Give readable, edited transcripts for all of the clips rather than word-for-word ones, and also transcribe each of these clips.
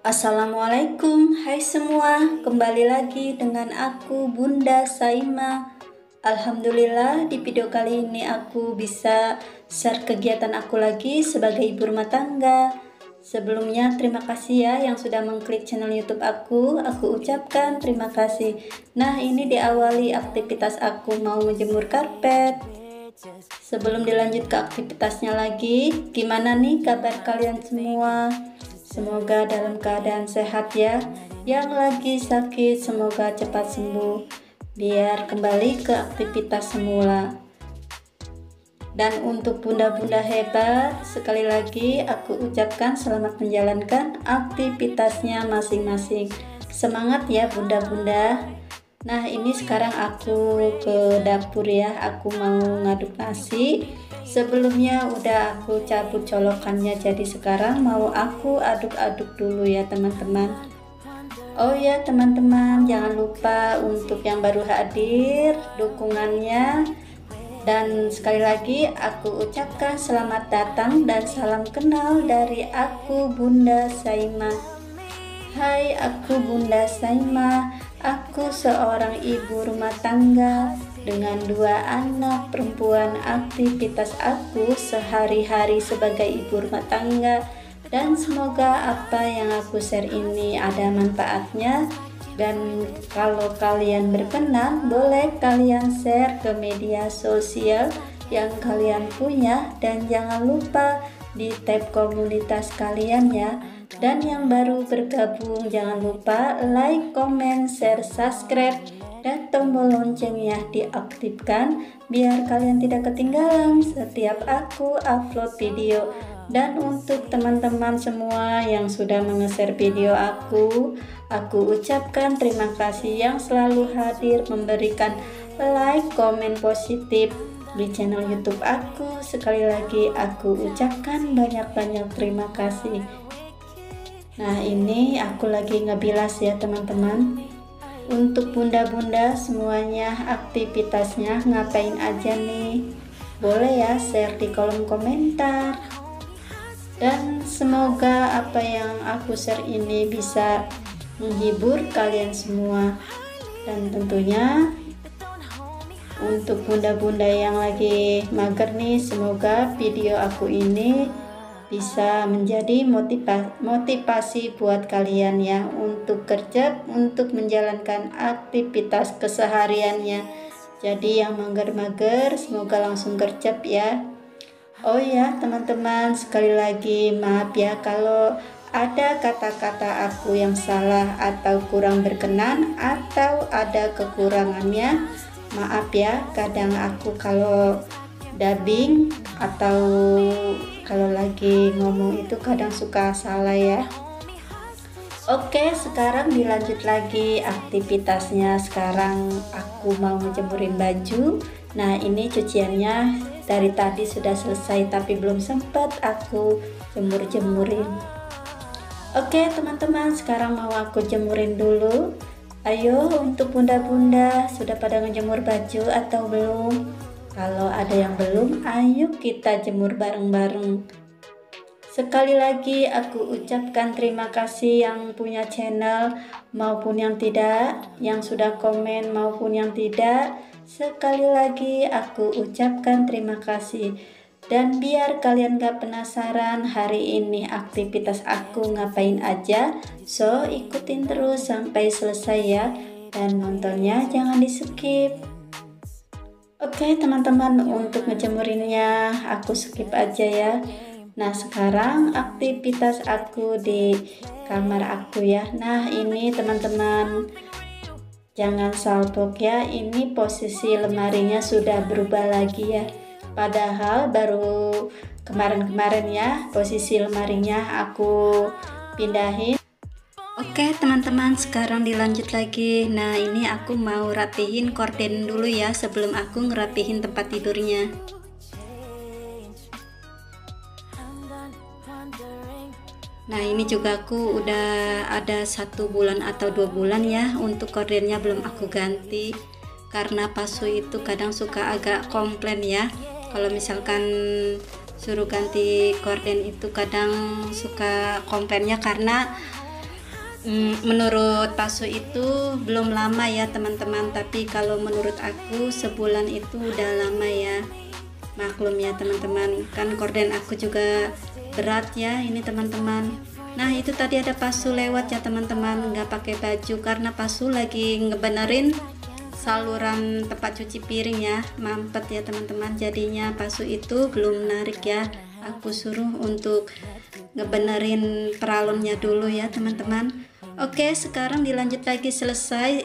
Assalamualaikum, hai semua, kembali lagi dengan aku Bunda Saima. Alhamdulillah di video kali ini aku bisa share kegiatan aku lagi sebagai ibu rumah tangga. Sebelumnya terima kasih ya yang sudah mengklik channel YouTube aku ucapkan terima kasih. Nah, ini diawali aktivitas aku mau menjemur karpet. Sebelum dilanjut ke aktivitasnya lagi, gimana nih kabar kalian semua? Semoga dalam keadaan sehat ya. Yang lagi sakit semoga cepat sembuh biar kembali ke aktivitas semula. Dan untuk bunda-bunda hebat, sekali lagi aku ucapkan selamat menjalankan aktivitasnya masing-masing. Semangat ya bunda-bunda. Nah, ini sekarang aku ke dapur ya, aku mau ngaduk nasi. Sebelumnya udah aku cabut colokannya, jadi sekarang mau aku aduk-aduk dulu ya teman-teman. Oh ya teman-teman, jangan lupa untuk yang baru hadir dukungannya. Dan sekali lagi aku ucapkan selamat datang dan salam kenal dari aku Bunda Saima. Hai, aku Bunda Saima. Aku seorang ibu rumah tangga dengan 2 anak perempuan. Aktivitas aku sehari-hari sebagai ibu rumah tangga, dan semoga apa yang aku share ini ada manfaatnya. Dan kalau kalian berkenan, boleh kalian share ke media sosial yang kalian punya, dan jangan lupa di tab komunitas kalian ya. Dan yang baru bergabung jangan lupa like, comment, share, subscribe, dan tombol loncengnya diaktifkan biar kalian tidak ketinggalan setiap aku upload video. Dan untuk teman-teman semua yang sudah menge-share video aku ucapkan terima kasih yang selalu hadir memberikan like, komen positif di channel YouTube aku. Sekali lagi aku ucapkan banyak-banyak terima kasih. Nah, ini aku lagi ngebilas ya teman-teman. Untuk bunda-bunda semuanya aktivitasnya ngapain aja nih? Boleh ya share di kolom komentar. Dan semoga apa yang aku share ini bisa menghibur kalian semua. Dan tentunya untuk bunda-bunda yang lagi mager nih, semoga video aku ini bisa menjadi motivasi buat kalian ya untuk kerja, untuk menjalankan aktivitas kesehariannya. Jadi yang mager-mager semoga langsung gercep ya. Oh ya teman-teman, sekali lagi maaf ya kalau ada kata-kata aku yang salah atau kurang berkenan atau ada kekurangannya. Maaf ya, kadang aku kalau dubbing atau kalau lagi ngomong itu kadang suka salah ya. Oke, sekarang dilanjut lagi aktivitasnya. Sekarang aku mau ngejemurin baju. Nah, ini cuciannya dari tadi sudah selesai tapi belum sempat aku jemur-jemurin. Oke teman-teman, sekarang mau aku jemurin dulu. Ayo untuk bunda-bunda, sudah pada ngejemur baju atau belum? Kalau ada yang belum, ayo kita jemur bareng-bareng. Sekali lagi aku ucapkan terima kasih yang punya channel maupun yang tidak, yang sudah komen maupun yang tidak. Sekali lagi aku ucapkan terima kasih. Dan biar kalian gak penasaran hari ini aktivitas aku ngapain aja, so ikutin terus sampai selesai ya. Dan nontonnya jangan di skip. Oke teman-teman, untuk ngejemurinnya aku skip aja ya. Nah, sekarang aktivitas aku di kamar aku ya. Nah, ini teman-teman jangan salpok ya, ini posisi lemarinya sudah berubah lagi ya. Padahal baru kemarin-kemarin ya posisi lemarinya aku pindahin. Oke teman-teman, sekarang dilanjut lagi. Nah, ini aku mau rapihin korden dulu ya sebelum aku ngerapihin tempat tidurnya. Nah, ini juga aku udah ada 1 bulan atau 2 bulan ya untuk kordennya belum aku ganti, karena Pasu itu kadang suka agak komplain ya kalau misalkan suruh ganti korden itu, kadang suka komplainnya karena menurut Pasu itu belum lama ya teman-teman, tapi kalau menurut aku sebulan itu udah lama ya. Maklum ya teman-teman, kan korden aku juga berat ya ini teman-teman. Nah itu tadi ada Pasu lewat ya teman-teman, nggak pakai baju karena Pasu lagi ngebenerin saluran tempat cuci piring ya, mampet ya teman-teman. Jadinya Pasu itu belum narik ya, aku suruh untuk ngebenerin peralonnya dulu ya teman-teman. Oke, sekarang dilanjut lagi, selesai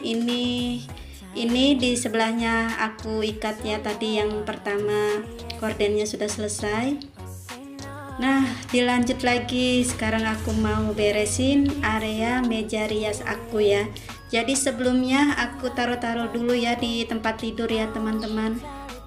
ini di sebelahnya aku ikat ya, tadi yang pertama kordennya sudah selesai. Nah dilanjut lagi, sekarang aku mau beresin area meja rias aku ya. Jadi sebelumnya aku taruh dulu ya di tempat tidur ya teman-teman.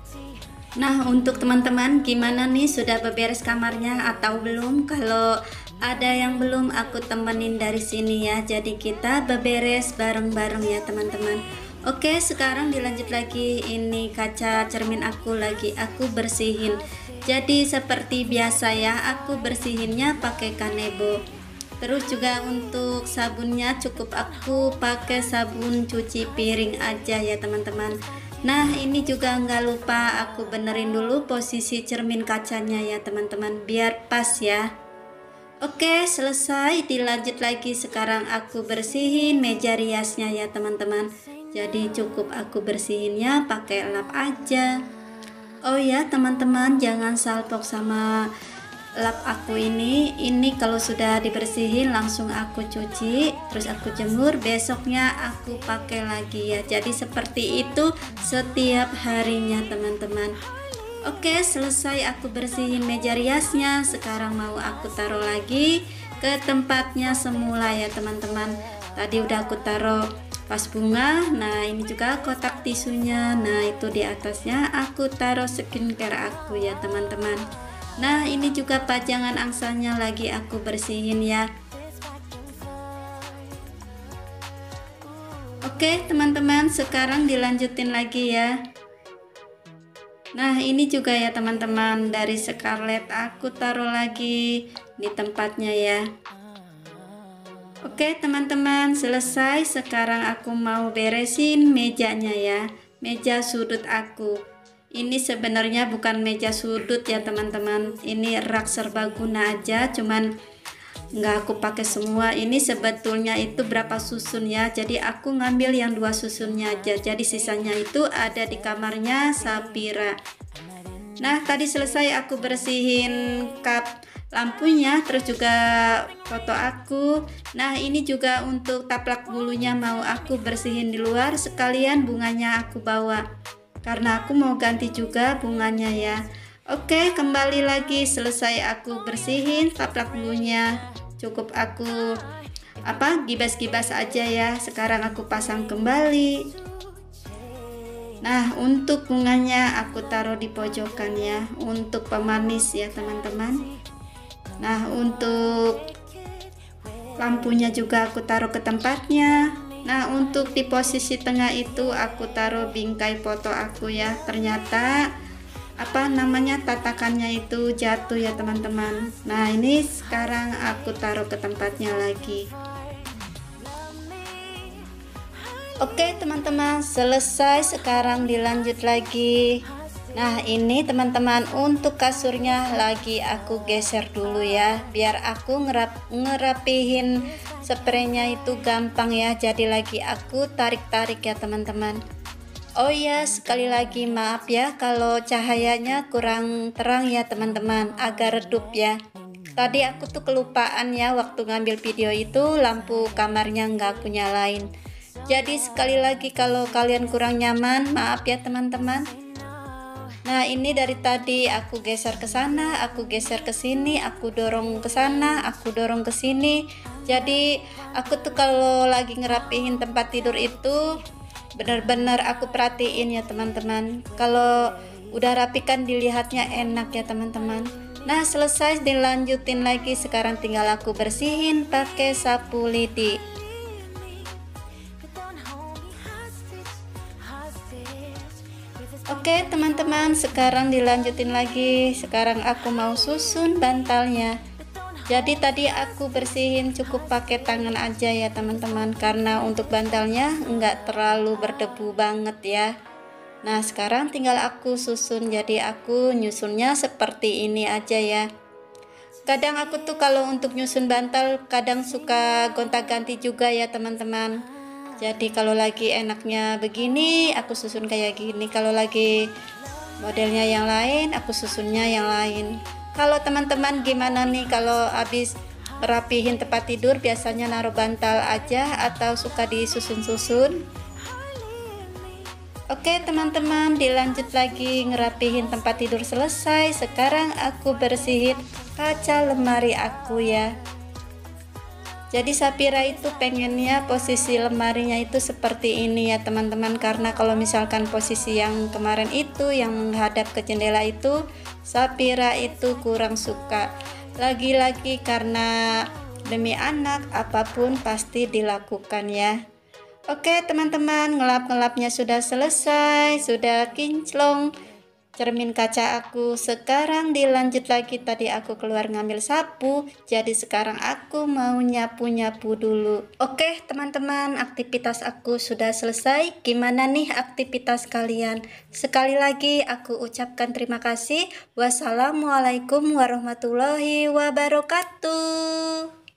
Nah untuk teman-teman gimana nih, sudah beberes kamarnya atau belum? Kalau ada yang belum, aku temenin dari sini ya, jadi kita beberes bareng-bareng ya teman-teman. Oke, sekarang dilanjut lagi, ini kaca cermin aku lagi aku bersihin. Jadi seperti biasa ya, aku bersihinnya pakai Kanebo. Terus juga untuk sabunnya cukup aku pakai sabun cuci piring aja ya teman-teman. Nah ini juga nggak lupa aku benerin dulu posisi cermin kacanya ya teman-teman, biar pas ya. Oke, selesai, dilanjut lagi, sekarang aku bersihin meja riasnya ya teman-teman. Jadi cukup aku bersihinnya pakai lap aja. Oh ya teman-teman, jangan salpok sama lap aku ini kalau sudah dibersihin langsung aku cuci, terus aku jemur, besoknya aku pakai lagi ya. Jadi seperti itu setiap harinya teman-teman. Oke, selesai aku bersihin meja riasnya, sekarang mau aku taruh lagi ke tempatnya semula ya teman-teman. Tadi udah aku taruh vas bunga, nah ini juga kotak tisunya, nah itu di atasnya aku taruh skincare aku ya teman-teman. Nah ini juga pajangan angsanya lagi aku bersihin ya. Oke teman-teman, sekarang dilanjutin lagi ya. Nah ini juga ya teman-teman, dari Scarlett aku taruh lagi di tempatnya ya. Oke teman-teman, selesai, sekarang aku mau beresin mejanya ya, meja sudut aku. Ini sebenarnya bukan meja sudut ya teman-teman, ini rak serbaguna aja, cuman nggak aku pakai semua. Ini sebetulnya itu berapa susun ya, jadi aku ngambil yang 2 susunnya aja, jadi sisanya itu ada di kamarnya Sapira. Nah tadi selesai aku bersihin kap lampunya, terus juga foto aku. Nah ini juga untuk taplak bulunya mau aku bersihin di luar, sekalian bunganya aku bawa karena aku mau ganti juga bunganya ya. Oke, kembali lagi, selesai aku bersihin taplak bulunya, cukup aku gibas-gibas aja ya. Sekarang aku pasang kembali. Nah untuk bunganya aku taruh di pojokan ya, untuk pemanis ya teman-teman. Nah untuk lampunya juga aku taruh ke tempatnya. Nah untuk di posisi tengah itu aku taruh bingkai foto aku ya. Ternyata tatakannya itu jatuh ya teman-teman. Nah ini sekarang aku taruh ke tempatnya lagi. Oke teman-teman, selesai, sekarang dilanjut lagi. Nah ini teman-teman, untuk kasurnya lagi aku geser dulu ya, biar aku ngerapihin spraynya itu gampang ya. Jadi lagi aku tarik-tarik ya teman-teman. Oh ya, sekali lagi maaf ya kalau cahayanya kurang terang ya teman-teman, agak redup ya. Tadi aku tuh kelupaan ya, waktu ngambil video itu lampu kamarnya nggak aku nyalain. Jadi sekali lagi kalau kalian kurang nyaman, maaf ya teman-teman. Nah ini dari tadi aku geser ke sana, aku geser ke sini, aku dorong ke sana, aku dorong ke sini. Jadi aku tuh kalau lagi ngerapihin tempat tidur itu benar-benar aku perhatiin ya teman-teman. Kalau udah rapi kan dilihatnya enak ya teman-teman. Nah selesai, dilanjutin lagi, sekarang tinggal aku bersihin pakai sapu lidi. Oke teman-teman, sekarang dilanjutin lagi. Sekarang aku mau susun bantalnya. Jadi tadi aku bersihin cukup pakai tangan aja ya teman-teman, karena untuk bantalnya enggak terlalu berdebu banget ya. Nah sekarang tinggal aku susun, jadi aku nyusunnya seperti ini aja ya. Kadang aku tuh kalau untuk nyusun bantal kadang suka gonta-ganti juga ya teman-teman. Jadi kalau lagi enaknya begini aku susun kayak gini, kalau lagi modelnya yang lain aku susunnya yang lain. Kalau teman-teman gimana nih, kalau habis rapihin tempat tidur biasanya naruh bantal aja atau suka disusun-susun? Oke teman-teman, dilanjut lagi ngerapihin tempat tidur selesai. Sekarang aku bersihin kaca lemari aku ya. Jadi Sapira itu pengennya posisi lemarinya itu seperti ini ya teman-teman, karena kalau misalkan posisi yang kemarin itu yang menghadap ke jendela itu Sapira itu kurang suka. Lagi-lagi karena demi anak apapun pasti dilakukan ya. Oke teman-teman, ngelap-ngelapnya sudah selesai, sudah kinclong cermin kaca aku. Sekarang dilanjut lagi, tadi aku keluar ngambil sapu, jadi sekarang aku mau nyapu-nyapu dulu. Oke teman-teman, aktivitas aku sudah selesai. Gimana nih aktivitas kalian? Sekali lagi aku ucapkan terima kasih. Wassalamualaikum warahmatullahi wabarakatuh.